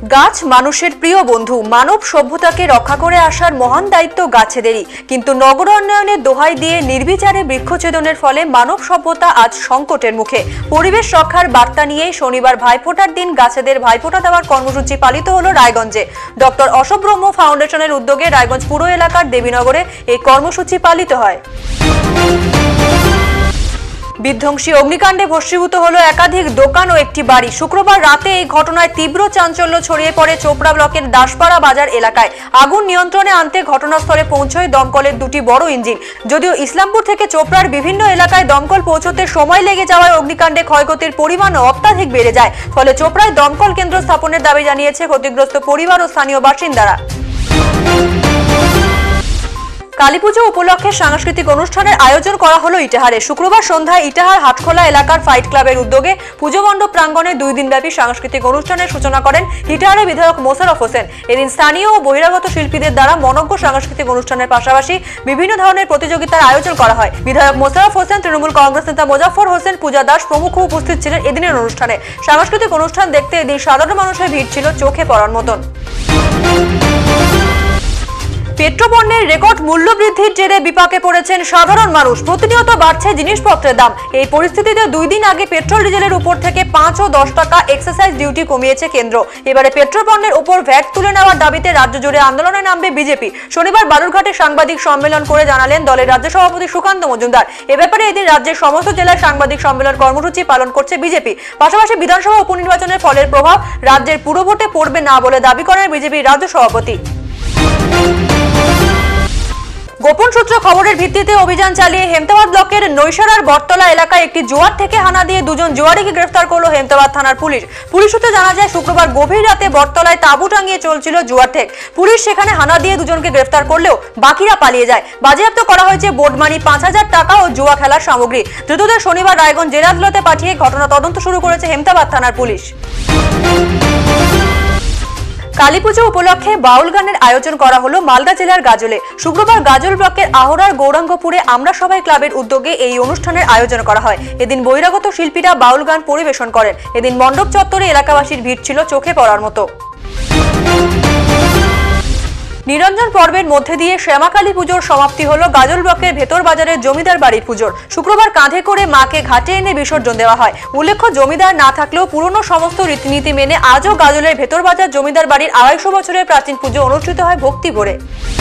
গাছ মানুষের প্রিয় বন্ধু। মানব সভ্যতাকে রক্ষা করে আসার মহান দায়িত্ব গাছেদেরই, কিন্তু নগর উন্নয়নের দোহাই দিয়ে নির্বিচারে বৃক্ষছেদনের ফলে মানব সভ্যতা আজ সংকটের মুখে। পরিবেশ রক্ষার বার্তা নিয়ে শনিবার ভাইফোঁটার দিন গাছেদের ভাইফোঁটা দেওয়ার কর্মসূচি পালিত হলো রায়গঞ্জে। ডক্টর অশোক ব্রহ্ম ফাউন্ডেশনের উদ্যোগে রায়গঞ্জ পুর এলাকার দেবীনগরে এই কর্মসূচি পালিত হয়। বিধ্বংসী অগ্নিকাণ্ডে ভস্মীভূত হলো একাধিক দোকান ও একটি বাড়ি। শুক্রবার রাতে এই ঘটনায় তীব্র চাঞ্চল্য ছড়িয়ে পড়ে চোপড়া ব্লকের দাসপাড়া বাজার এলাকায়। আগুন নিয়ন্ত্রণে আনতে ঘটনাস্থলে পৌঁছয় দমকলের দুটি বড় ইঞ্জিন। যদিও ইসলামপুর থেকে চোপড়ার বিভিন্ন এলাকায় দমকল পৌঁছতে সময় লেগে যাওয়ায় অগ্নিকাণ্ডে ক্ষয়ক্ষতির পরিমাণও অত্যাধিক বেড়ে যায়। ফলে চোপড়ায় দমকল কেন্দ্র স্থাপনের দাবি জানিয়েছে ক্ষতিগ্রস্ত পরিবার ও স্থানীয় বাসিন্দারা। কালীপুজো উপলক্ষে সাংস্কৃতিক অনুষ্ঠানের আয়োজন করা হলো ইটাহারে। শুক্রবার সন্ধ্যায় ইটাহার হাটখোলা এলাকার ফাইট ক্লাবের উদ্যোগে পুজো মণ্ডপ প্রাঙ্গণে 2 দিনব্যাপী সাংস্কৃতিক অনুষ্ঠানের সূচনা করেন ইটাহারের বিধায়ক মোশাররফ হোসেন। এদিন স্থানীয় ও বহিরাগত শিল্পীদের দ্বারা মনজ্ঞ সাংস্কৃতিক অনুষ্ঠানের পাশাপাশি বিভিন্ন ধরনের প্রতিযোগিতার আয়োজন করা হয়। বিধায়ক মোশাররফ হোসেন, তৃণমূল কংগ্রেস নেতা মোজাফফর হোসেন, পূজা দাস প্রমুখ উপস্থিত ছিলেন এদিনের অনুষ্ঠানে। সাংস্কৃতিক অনুষ্ঠান দেখতে এদিন সাধারণ মানুষের ভিড় ছিল চোখে পড়ার মতন। পেট্রোপণ্যের রেকর্ড মূল্য বৃদ্ধির জেরে বিপাকে পড়েছেন সাধারণ মানুষ। প্রতিনিয়ত বাড়ছে জিনিসপত্রের দাম। এই পরিস্থিতিতে 2 দিন আগে পেট্রোল ডিজেলের উপর থেকে 5 ও 10 টাকা এক্সাইজ ডিউটি কমিয়েছে কেন্দ্র। এবারে পেট্রোল পণ্যের উপর ভ্যাট তুলে নেওয়ার দাবিতে রাজ্য জুড়ে আন্দোলনে নামবে বিজেপি। শনিবার বালুরঘাটে সাংবাদিক সম্মেলন করে জানালেন দলের রাজ্য সভাপতি সুকান্ত মজুমদার। এ ব্যাপারে এদিন রাজ্যের সমস্ত জেলায় সাংবাদিক সম্মেলন কর্মসূচি পালন করছে বিজেপি। পাশাপাশি বিধানসভা উপনির্বাচনের ফলের প্রভাব রাজ্যের পুরো ভোটে পড়বে না বলে দাবি করেন বিজেপির রাজ্য সভাপতি। গোপন সূত্র খবরের ভিত্তিতে অভিযান চালিয়ে হেমতাবাদ ব্লকের নৈশারার বটতলা এলাকায় একটি জোয়ার থেকে হানা দিয়ে 2 জন জোয়ারিকে গ্রেফতার করলো হেমতাবাদ থানার পুলিশ। পুলিশ সূত্রে জানা যায় শুক্রবার গভীর রাতে বটতলায় তাঁবু টাঙিয়ে চলছিল জোয়ার ঠেক। পুলিশ সেখানে হানা দিয়ে 2 জনকে গ্রেফতার করলেও বাকিরা পালিয়ে যায়। বাজেয়াপ্ত করা হয়েছে বোর্ড মানি, 5000 টাকা ও জুয়া খেলার সামগ্রী। ধৃতদের শনিবার রায়গঞ্জ জেলা আদালতে পাঠিয়ে ঘটনা তদন্ত শুরু করেছে হেমতাবাদ থানার পুলিশ। কালীপুজো উপলক্ষে বাউল গানের আয়োজন করা হলো মালদা জেলার গাজলে। শুক্রবার গাজল ব্লকের আহরার গৌরাঙ্গপুরে আমরা সবাই ক্লাবের উদ্যোগে এই অনুষ্ঠানের আয়োজন করা হয়। এদিন বহিরাগত শিল্পীরা বাউল গান পরিবেশন করেন। এদিন মণ্ডপ চত্বরে এলাকাবাসীর ভিড় ছিল চোখে পড়ার মতো। নিরঞ্জন পর্বের মধ্যে দিয়ে শ্যামাকালী পুজোর সমাপ্তি হলো গাজল ব্লকের ভেতর বাজারের জমিদার বাড়ির পুজোর। শুক্রবার কাঁধে করে মাকে ঘাটে এনে বিসর্জন দেওয়া হয়। উল্লেখ্য, জমিদার না থাকলেও পুরনো সমস্ত রীতিনীতি মেনে আজও গাজলের ভেতর বাজার জমিদার বাড়ির 250 বছরের প্রাচীন পুজো অনুষ্ঠিত হয় ভক্তি ভরে।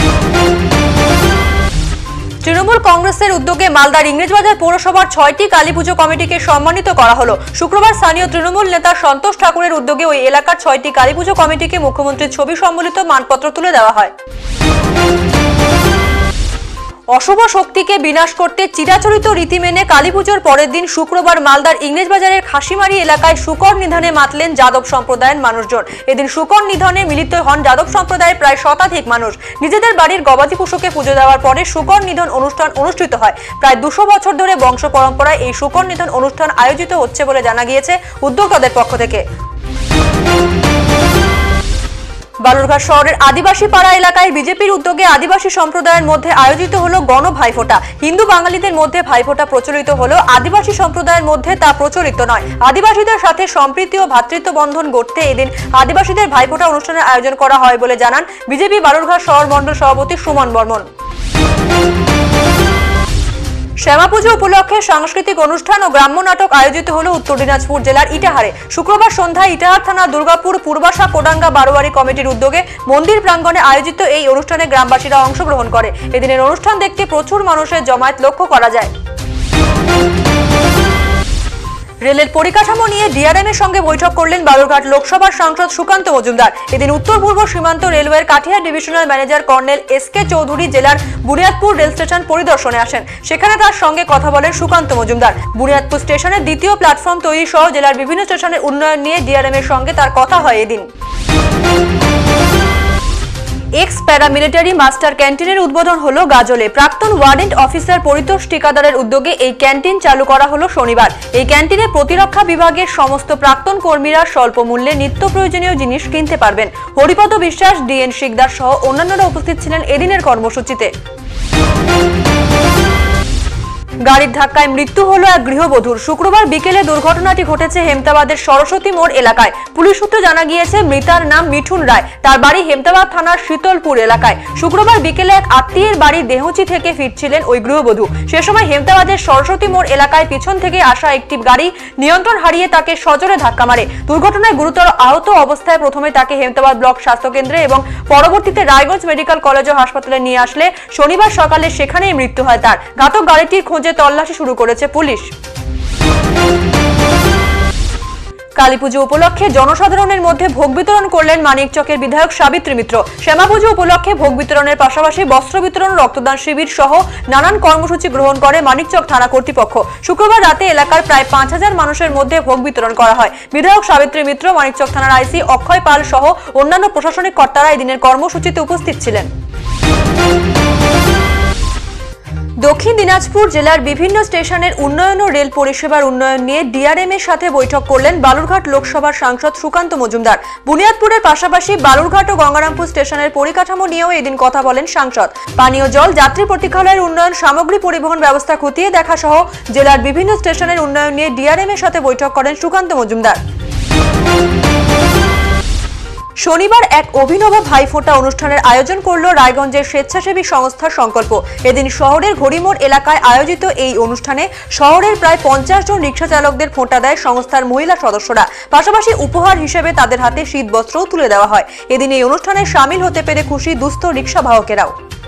তৃণমূল কংগ্রেসের উদ্যোগে মালদার ইংরেজবাজার পৌরসভার 6টি কালীপুজো কমিটিকে সম্মানিত করা হলো। শুক্রবার স্থানীয় তৃণমূল নেতা সন্তোষ ঠাকুরের উদ্যোগে ওই এলাকার 6টি কালীপুজো কমিটিকে মুখ্যমন্ত্রীর ছবি সম্বলিত মানপত্র তুলে দেওয়া হয়। অশুভ শক্তিকে বিনাশ করতে চিরাচরিত রীতি মেনে কালীপুজোর পরের দিন শুক্রবার মালদার ইংরেজবাজারের খাসিমারি এলাকায় শুকর নিধনে মাতলেন যাদব সম্প্রদায়ের মানুষজন। এদিন শুকর নিধনে মিলিত হন যাদব সম্প্রদায়ের প্রায় শতাধিক মানুষ। নিজেদের বাড়ির গবাদি পশুকে পুজো দেওয়ার পরে শুকর নিধন অনুষ্ঠান অনুষ্ঠিত হয়। প্রায় 200 বছর ধরে বংশ পরম্পরায় এই শুকর নিধন অনুষ্ঠান আয়োজিত হচ্ছে বলে জানা গিয়েছে উদ্যোক্তাদের পক্ষ থেকে। বালুরঘাট শহরের আদিবাসী পাড়া এলাকায় বিজেপির উদ্যোগে আদিবাসী সম্প্রদায়ের মধ্যে আয়োজিত হলো গণ ভাইফোঁটা। হিন্দু বাঙালিদের মধ্যে ভাইফোঁটা প্রচলিত হলেও আদিবাসী সম্প্রদায়ের মধ্যে তা প্রচলিত নয়। আদিবাসীদের সাথে সম্প্রীতি ও ভ্রাতৃত্ব বন্ধন গড়তে এদিন আদিবাসীদের ভাইফোঁটা অনুষ্ঠানের আয়োজন করা হয় বলে জানান বিজেপি বালুরঘাট শহর মণ্ডল সভাপতি সুমন বর্মন। শ্যামা পুজো উপলক্ষে সাংস্কৃতিক অনুষ্ঠান ও গ্রাম্য নাটক আয়োজিত হলো উত্তর দিনাজপুর জেলার ইটাহারে। শুক্রবার সন্ধ্যায় ইটাহার থানা দুর্গাপুর পূর্বাশা কোডাঙ্গা বারোয়ারি কমিটির উদ্যোগে মন্দির প্রাঙ্গণে আয়োজিত এই অনুষ্ঠানে গ্রামবাসীরা অংশগ্রহণ করে। এদিনের অনুষ্ঠান দেখতে প্রচুর মানুষের জমায়েত লক্ষ্য করা যায়। রেলের পরিকাঠামো নিয়ে ডিআরএম এর সঙ্গে বৈঠক করলেন বালুরঘাট লোকসভার সাংসদ সুকান্ত মজুমদার। এদিন উত্তর পূর্ব সীমান্ত রেলওয়ের Katihar divisional manager colonel SK Chowdhury জেলার বুনিয়াদপুর রেল স্টেশন পরিদর্শনে আসেন। সেখানে তার সঙ্গে কথা বলেন সুকান্ত মজুমদার। বুনিয়াদপুর স্টেশনের দ্বিতীয় প্ল্যাটফর্ম তৈরি সহ জেলার বিভিন্ন স্টেশনের উন্নয়ন নিয়ে ডিআরএম এর সঙ্গে তার কথা হয়। এদিন এক্স প্যারামিলিটারি মাস্টার ক্যান্টিনের উদ্বোধন হলো গাজলে। প্রাক্তন ওয়ারেন্ট অফিসার পরিতোষ ঠিকাদারের উদ্যোগে এই ক্যান্টিন চালু করা হলো শনিবার। এই ক্যান্টিনে প্রতিরক্ষা বিভাগের সমস্ত প্রাক্তন কর্মীরা স্বল্প মূল্যে নিত্য প্রয়োজনীয় জিনিস কিনতে পারবেন। হরিপদ বিশ্বাস, DN শিকদার সহ অন্যান্যরা উপস্থিত ছিলেন এদিনের কর্মসূচিতে। গাড়ির ধাক্কায় মৃত্যু হলো এক গৃহবধূর। শুক্রবার বিকেলে দুর্ঘটনাটি ঘটেছে হেমতাবাদের সরস্বতী মোড় এলাকায়। পুলিশ সূত্রে জানা গিয়েছে মৃতার নাম মিঠুন রায়। তার বাড়ি হেমতাবাদ থানার শীতলপুর এলাকায়। শুক্রবার বিকেলে এক আত্মীয়ের বাড়ি দেহচি থেকে ফিরছিলেন ওই গৃহবধূ। সে সময় হেমতাবাদের সরস্বতী মোড় এলাকায় পিছন থেকে আসা একটি গাড়ি নিয়ন্ত্রণ হারিয়ে তাকে সজোরে ধাক্কা মারে। দুর্ঘটনায় গুরুতর আহত অবস্থায় প্রথমে তাকে হেমতাবাদ ব্লক স্বাস্থ্য কেন্দ্রে এবং পরবর্তীতে রায়গঞ্জ মেডিকেল কলেজ ও হাসপাতালে নিয়ে আসলে শনিবার সকালে সেখানেই মৃত্যু হয় তার। ঘাতক গাড়িটির খোঁজে তল্লাশি শুরু করেছে পুলিশ। কালীপুজো উপলক্ষে জনসাধারণের মধ্যে ভোগ বিতরণ করলেন মানিকচকের বিধায়ক সাবিত্রী মিত্র। শ্যামাপুজো উপলক্ষে ভোগ বিতরণের পাশাপাশি বস্ত্র বিতরণ, রক্তদান শিবির সহ নানান কর্মসূচি গ্রহণ করে মানিকচক থানা কর্তৃপক্ষ। শুক্রবার রাতে এলাকার প্রায় 5000 মানুষের মধ্যে ভোগ বিতরণ করা হয়। বিধায়ক সাবিত্রী মিত্র, মানিকচক থানার আইসি অক্ষয় পাল সহ অন্যান্য প্রশাসনিক কর্তারা এদিনের কর্মসূচিতে উপস্থিত ছিলেন। দক্ষিণ দিনাজপুর জেলার বিভিন্ন স্টেশনের উন্নয়ন ও রেল পরিষেবার উন্নয়ন নিয়ে ডিআরএম এর সাথে বৈঠক করলেন বালুরঘাট লোকসভার সাংসদ সুকান্ত মজুমদার। বুনিয়াদপুরের পাশাপাশি বালুরঘাট ও গঙ্গারামপুর স্টেশনের পরিকাঠামো নিয়েও এদিন কথা বলেন সাংসদ। পানীয় জল, যাত্রী প্রতীক্ষালয়ের উন্নয়ন, সামগ্রী পরিবহন ব্যবস্থা খতিয়ে দেখা সহ জেলার বিভিন্ন স্টেশনের উন্নয়ন নিয়ে ডিআরএম এর সাথে বৈঠক করেন সুকান্ত মজুমদার। শনিবার এক অভিনব ভাইফোঁটা অনুষ্ঠানের আয়োজন করল রায়গঞ্জের স্বেচ্ছাসেবী সংস্থা সংকল্প। এদিন শহরের ঘড়িমোড় এলাকায় আয়োজিত এই অনুষ্ঠানে শহরের প্রায় 50 জন রিক্সা চালকদের ফোঁটা দেয় সংস্থার মহিলা সদস্যরা। পাশাপাশি উপহার হিসেবে তাদের হাতে শীতবস্ত্রও তুলে দেওয়া হয়। এদিন এই অনুষ্ঠানে সামিল হতে পেরে খুশি দুস্থ রিক্সা বাহকেরাও।